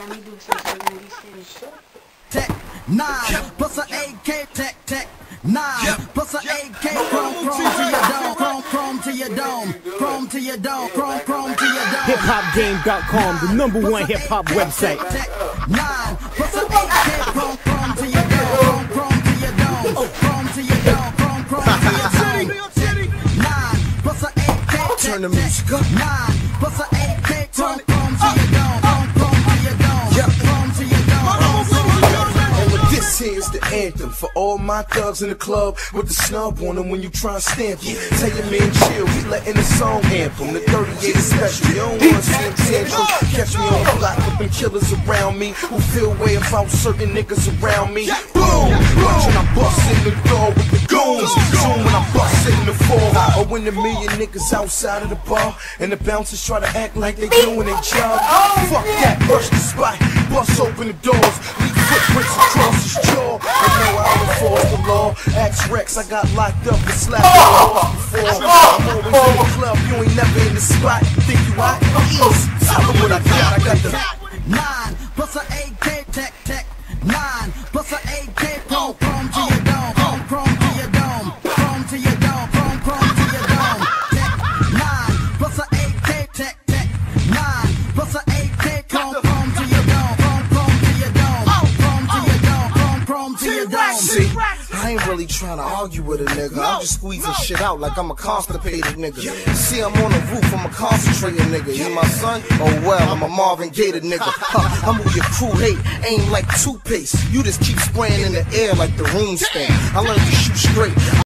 let me do some shit, let me shit. Tech 9 plus an AK, tech 9 plus an AK, chrome to your dome, chrome to your dome, chrome to your dome, chrome to your dome. HipHopGame.com, the #1 hip-hop website. Tech 9 plus an AK, chrome to your dome, chrome to your dome, chrome to your dome, chrome to your dome. 9 plus an AK, turn the music up. 9 plus an AK, chrome to your dome, chrome to your dome, chrome to your dome. This here's the anthem for all my thugs in the club with the snub on them when you try and stamp them. Tell your man chill, we letting the song anthem. The 38 is special, you don't wanna see them tantrum. Catch me on the block with them killers around me who feel way about certain niggas around me. Boom! Watch when I bust in the door with the goons. Soon when I bust in the fall. Or when the million niggas outside of the bar and the bouncers try to act like they doing their job. Fuck that, rush the spot, bust open the doors, leave footprints across his jaw. I know I enforce the law. Ask Rex, I got locked up and slapped off before. I'm always in the club, you ain't never in the spot. Think you hot? Easy. Tell them what I got. I got the 9 plus an AK, tech 9 plus an AK, chrome to your dome, chrome to your dome, chrome to your dome, chrome to your dome. Tech 9 plus an AK, tech 9 plus an AK, chrome to your dome, chrome to your dome, chrome to your dome, chrome to your dome. See, I ain't really trying to argue with a nigga. I'm just squeezing shit out like I'm a constipated nigga. See, I'm on the roof, I'm a concentrated nigga. You my son? Oh well, I'm a Marvin Gaye nigga. I'm who your crew hate, aim like toothpaste. You just keep spraying in the air like the room stand. I learned to shoot straight.